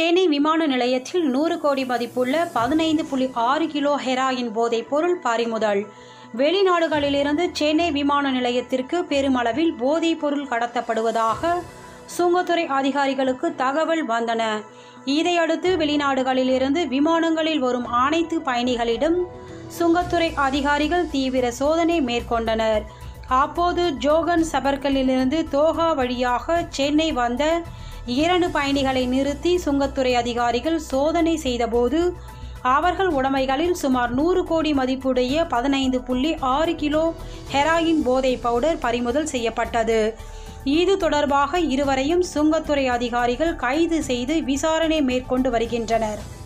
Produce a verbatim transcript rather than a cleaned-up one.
சென்னை விமான நிலையத்தில் நூறு கோடி மதிப்புள்ள பதினைந்து புள்ளி ஆறு கிலோ ஹெராயின் போதைப் பொருள் பறிமுதல். வெளிநாடுகளிலிருந்து சென்னை விமான நிலையத்திற்கு பெருமளவில் போதைப் பொருள் கடத்தப்படுவதாக சுங்கத்துறை அதிகாரிகளுக்கு தகவல் வந்தன. இதையடுத்து வெளிநாடுகளிலிருந்து விமானங்களில் வரும் அனைத்து பயணிகளிடம் சுங்கத்துறை அதிகாரிகள் தீவிர சோதனை மேற்கொண்டனர். அப்போது ஜோகன் சபர்கலிலிருந்து தோஹா வழியாக சென்னை வந்த இரண்டு பயணிகளை நிறுத்தி சுங்கத்துறை அதிகாரிகள் சோதனை செய்தபோது அவர்கள் உடைமைகளில் சுமார் நூறு கோடி மதிப்புடைய பதினைந்து புள்ளி ஆறு கிலோ ஹெராயின் போதை பவுடர் பறிமுதல் செய்யப்பட்டது. இது தொடர்பாக இருவரையும் சுங்கத்துறை அதிகாரிகள் கைது செய்து விசாரணை மேற்கொண்டு வருகின்றனர்.